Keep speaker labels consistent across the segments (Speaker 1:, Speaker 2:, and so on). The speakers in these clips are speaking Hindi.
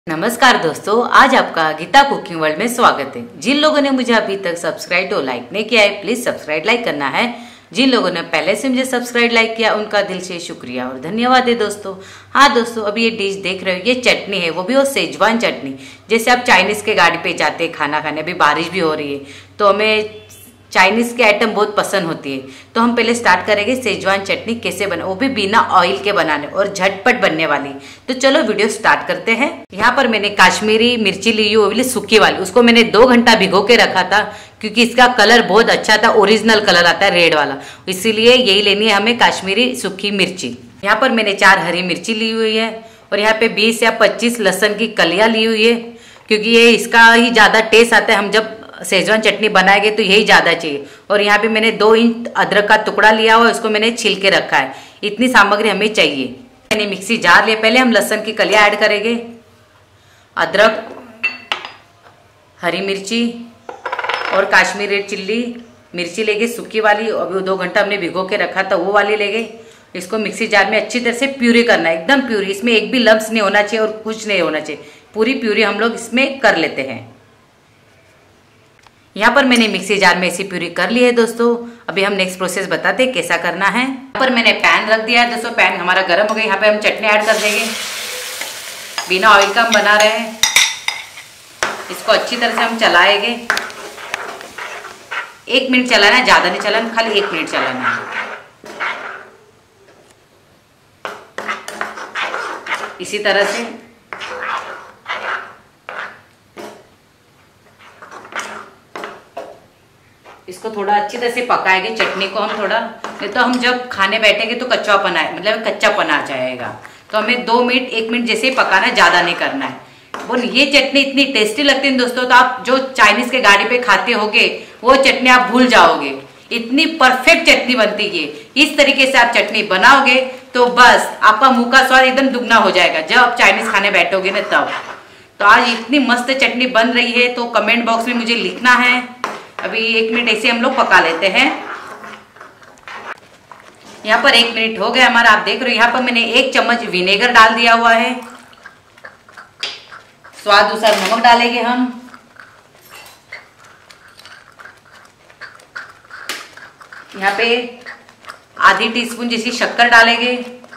Speaker 1: नमस्कार दोस्तों, आज आपका गीता कुकिंग वर्ल्ड में स्वागत है। जिन लोगों ने मुझे अभी तक सब्सक्राइब और लाइक नहीं किया है, प्लीज सब्सक्राइब लाइक करना है। जिन लोगों ने पहले से मुझे सब्सक्राइब लाइक किया, उनका दिल से शुक्रिया और धन्यवाद है दोस्तों। हाँ दोस्तों, अभी ये डिश देख रहे हो, ये चटनी है, वो भी वो सेजवान चटनी। जैसे आप चाइनीज के गाड़ी पे जाते हैं खाना खाने, अभी बारिश भी हो रही है तो हमें चाइनीज के आइटम बहुत पसंद होती है। तो हम पहले स्टार्ट करेंगे सेजवान चटनी कैसे बना, वो भी बिना ऑयल के बनाने और झटपट बनने वाली। तो चलो वीडियो स्टार्ट करते हैं। यहाँ पर मैंने काश्मीरी मिर्ची ली, वो वाली सूखी वाली, उसको मैंने 2 घंटा भिगो के रखा था क्योंकि इसका कलर बहुत अच्छा था, ओरिजिनल कलर आता है रेड वाला, इसीलिए यही लेनी है हमें काश्मीरी सूखी मिर्ची। यहाँ पर मैंने 4 हरी मिर्ची ली हुई है और यहाँ पे 20 या 25 लहसुन की कलियां ली हुई है, क्योंकि ये इसका ही ज्यादा टेस्ट आता है। हम जब सेजवान चटनी बनाएंगे तो यही ज्यादा चाहिए। और यहाँ पे मैंने 2 इंच अदरक का टुकड़ा लिया हुआ, इसको मैंने छील के रखा है। इतनी सामग्री हमें चाहिए। मैंने मिक्सी जार लिया, पहले हम लहसुन की कलियां ऐड करेंगे, अदरक, हरी मिर्ची और काश्मीरी रेड चिल्ली मिर्ची लेंगे सूखी वाली, अभी 2 घंटा हमने भिगो के रखा था वो वाली लेंगे। इसको मिक्सी जार में अच्छी तरह से प्यूरी करना है, एकदम प्यूरी, इसमें एक भी लम्स नहीं होना चाहिए और कुछ नहीं होना चाहिए, पूरी प्यूरी हम लोग इसमें कर लेते हैं। यहाँ पर मैंने मिक्सी जार में ऐसी प्यूरी कर ली है दोस्तों। अभी हम नेक्स्ट प्रोसेस बताते हैं कैसा करना है। यहाँ पर मैंने पैन रख दिया है दोस्तों, पैन हमारा गर्म हो गया। यहाँ पे हम चटनी ऐड कर देंगे, बिना ऑयल का हम बना रहे हैं। इसको अच्छी तरह से हम चलाएंगे, 1 मिनट चलाना है, ज्यादा नहीं चलाना, खाली 1 मिनट चलाना है। इसी तरह से इसको थोड़ा अच्छी तरह से पकाएंगे चटनी को हम थोड़ा, नहीं तो हम जब खाने बैठेंगे तो कच्चापन आए, मतलब कच्चापन आ जाएगा। तो हमें 2 मिनट 1 मिनट जैसे ही पकाना है, ज्यादा नहीं करना है। वो ये चटनी इतनी टेस्टी लगती है दोस्तों, तो आप जो चाइनीज के गाड़ी पे खाते होगे वो चटनी आप भूल जाओगे। इतनी परफेक्ट चटनी बनती है। इस तरीके से आप चटनी बनाओगे तो बस आपका मुंह का स्वाद एकदम दुगना हो जाएगा जब आप चाइनीज खाने बैठोगे ना तब। तो आज इतनी मस्त चटनी बन रही है, तो कमेंट बॉक्स में मुझे लिखना है। अभी 1 मिनट ऐसे हम लोग पका लेते हैं। यहाँ पर 1 मिनट हो गया हमारा, आप देख रहे हो। यहाँ पर मैंने 1 चम्मच विनेगर डाल दिया हुआ है। स्वाद अनुसार नमक डालेंगे हम। यहाँ पे आधी टीस्पून जैसी शक्कर डालेंगे।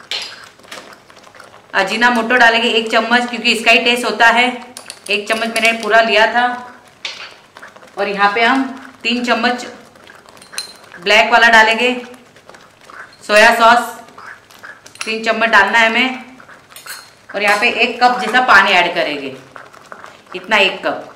Speaker 1: अजीनामोटो डालेंगे 1 चम्मच, क्योंकि इसका ही टेस्ट होता है। 1 चम्मच मैंने पूरा लिया था। और यहाँ पे हम 3 चम्मच ब्लैक वाला डालेंगे। सोया सॉस 3 चम्मच डालना है हमें। और यहाँ पे 1 कप जैसा पानी ऐड करेंगे, इतना 1 कप।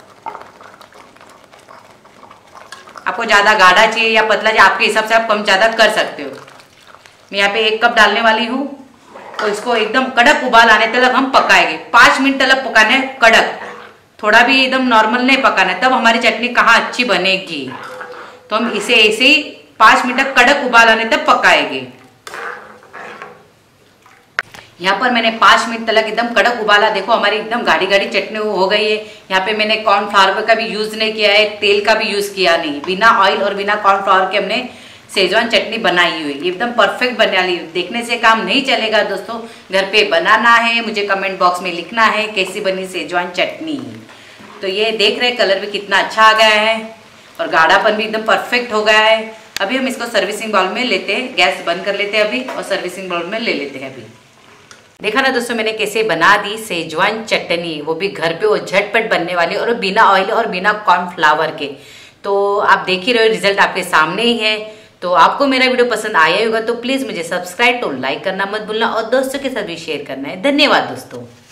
Speaker 1: आपको ज्यादा गाढ़ा चाहिए या पतला चाहिए, आपके हिसाब से आप कम ज्यादा कर सकते हो। मैं यहाँ पे 1 कप डालने वाली हूँ। तो इसको एकदम कड़क उबाल आने तक हम पकाएंगे। 5 मिनट तक पकाना है कड़क, थोड़ा भी एकदम नॉर्मल नहीं पकाना है, तब हमारी चटनी कहाँ अच्छी बनेगी। तो हम इसे ऐसे ही 5 मिनट तक कड़क उबाल आने तक पकाएंगे। यहाँ पर मैंने 5 मिनट तक एकदम कड़क उबाला, देखो हमारी एकदम गाढ़ी गाढ़ी चटनी हो गई है। यहाँ पे मैंने कॉर्नफ्लावर का भी यूज नहीं किया है, तेल का भी यूज किया नहीं, बिना ऑयल और बिना कॉर्नफ्लावर के हमने सेजवान चटनी बनाई हुई। एकदम परफेक्ट बनने वाली, देखने से काम नहीं चलेगा दोस्तों, घर पे बनाना है। मुझे कमेंट बॉक्स में लिखना है कैसी बनी सेजवान चटनी। तो ये देख रहे कलर भी कितना अच्छा आ गया है और गाढ़ापन भी एकदम परफेक्ट हो गया है। अभी हम इसको सर्विसिंग बाउल में लेते हैं, गैस बंद कर लेते हैं अभी और सर्विसिंग बाउल में ले लेते हैं। अभी देखा ना दोस्तों, मैंने कैसे बना दी सेजवान चटनी, वो भी घर पे, वो झटपट बनने वाली और बिना ऑयल और बिना कॉर्नफ्लावर के। तो आप देख ही रहे हो, रिजल्ट आपके सामने ही है। तो आपको मेरा वीडियो पसंद आया होगा तो प्लीज मुझे सब्सक्राइब और लाइक करना मत भूलना और दोस्तों के साथ भी शेयर करना है। धन्यवाद दोस्तों।